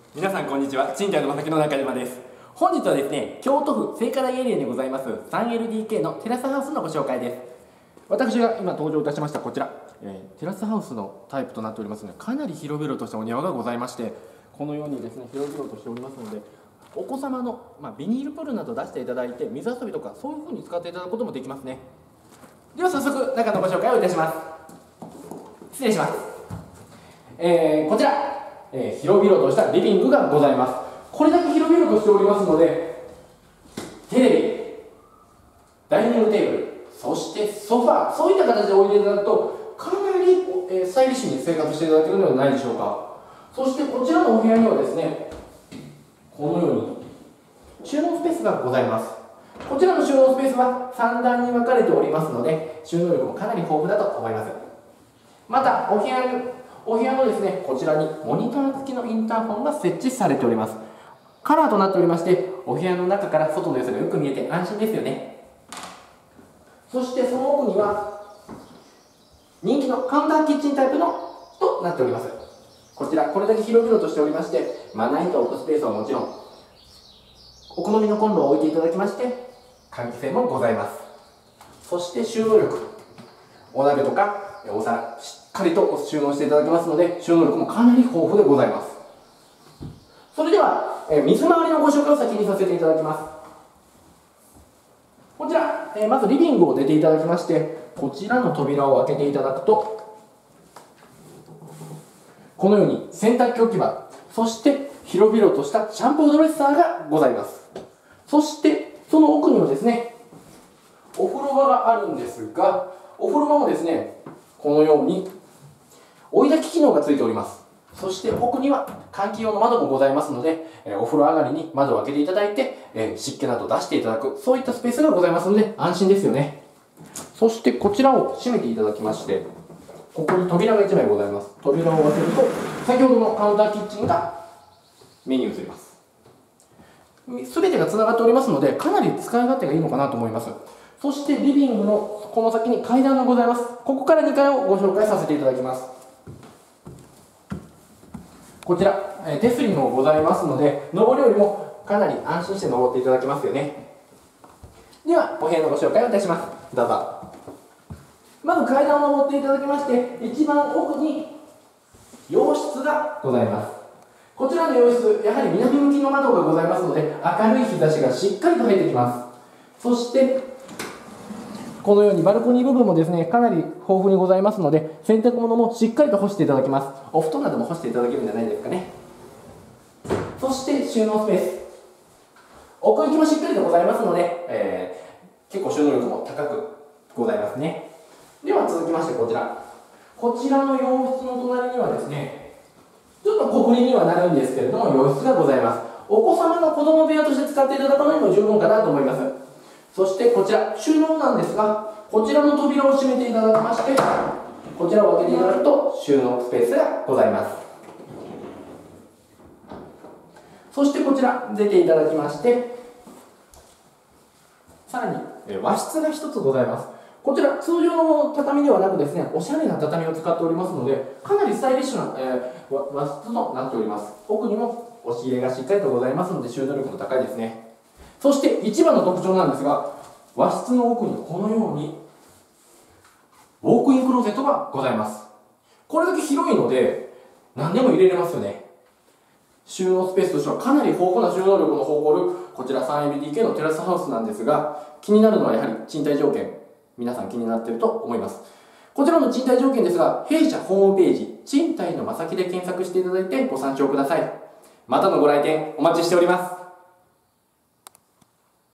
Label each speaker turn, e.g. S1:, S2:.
S1: 皆さんこんにちは。賃貸のまさきの中島です。本日はですね、京都府聖火台エリアにございます 3LDK のテラスハウスのご紹介です。私が今登場いたしましたこちら、テラスハウスのタイプとなっておりますので、かなり広々としたお庭がございまして、このようにですね広々としておりますので、お子様の、ビニールプールなど出していただいて水遊びとかそういう風に使っていただくこともできますね。では早速中のご紹介をいたします。失礼します。こちら広々としたリビングがございます。これだけ広々としておりますので、テレビ、ダイニングテーブル、そしてソファー、そういった形で置いていただくとかなりスタイリッシュに生活していただけるのではないでしょうか。そしてこちらのお部屋にはですね、このように収納スペースがございます。こちらの収納スペースは3段に分かれておりますので、収納力もかなり豊富だと思います。またお部屋のですね、こちらにモニター付きのインターホンが設置されております。カラーとなっておりまして、お部屋の中から外の様子がよく見えて安心ですよね。そしてその奥には人気のカウンターキッチンタイプのとなっております。こちらこれだけ広々としておりまして、まな板を置くスペースはもちろんお好みのコンロを置いていただきまして、換気扇もございます。そして収納力、お鍋とかお皿しっかりと収納していただけますので、収納力もかなり豊富でございます。それでは水回りのご紹介を先にさせていただきます。こちらまずリビングを出ていただきまして、こちらの扉を開けていただくと、このように洗濯機置き場、そして広々としたシャンプードレッサーがございます。そしてその奥にはですね、お風呂場があるんですが、お風呂場もですね、このように追い焚き機能がついております。そして奥には換気用の窓もございますので、お風呂上がりに窓を開けていただいて、湿気など出していただく、そういったスペースがございますので安心ですよね。そしてこちらを閉めていただきまして、ここに扉が1枚ございます。扉を開けると先ほどのカウンターキッチンが目に映ります。全てがつながっておりますので、かなり使い勝手がいいのかなと思います。そしてリビングのこの先に階段がございます。ここから2階をご紹介させていただきます。こちら手すりもございますので、上り下りもかなり安心して登っていただけますよね。ではお部屋のご紹介をいたします。どうぞ。まず階段を登っていただきまして、一番奥に洋室がございます。こちらの洋室、やはり南向きの窓がございますので、明るい日差しがしっかりと入ってきます。そしてこのようにバルコニー部分もですね、かなり豊富にございますので、洗濯物もしっかりと干していただけます。お布団なども干していただけるんじゃないですかね。そして収納スペース、奥行きもしっかりとございますので、結構収納力も高くございますね。では続きましてこちらの洋室の隣にはですね、ちょっと小ぶりにはなるんですけれども洋室がございます。お子様の子供部屋として使っていただくのにも十分かなと思います。そしてこちら収納なんですが、こちらの扉を閉めていただきまして、こちらを開けていただくと収納スペースがございます。そしてこちら出ていただきまして、さらに和室が一つございます。こちら通常の畳ではなくですね、おしゃれな畳を使っておりますので、かなりスタイリッシュな、和室となっております。奥にも押し入れがしっかりとございますので収納力も高いですね。そして一番の特徴なんですが、和室の奥にこのようにウォークインクローゼットがございます。これだけ広いので何でも入れれますよね。収納スペースとしてはかなり豊富な収納力の誇るこちら 3LDK のテラスハウスなんですが、気になるのはやはり賃貸条件、皆さん気になっていると思います。こちらの賃貸条件ですが、弊社ホームページ賃貸のまさきで検索していただいてご参照ください。またのご来店お待ちしております。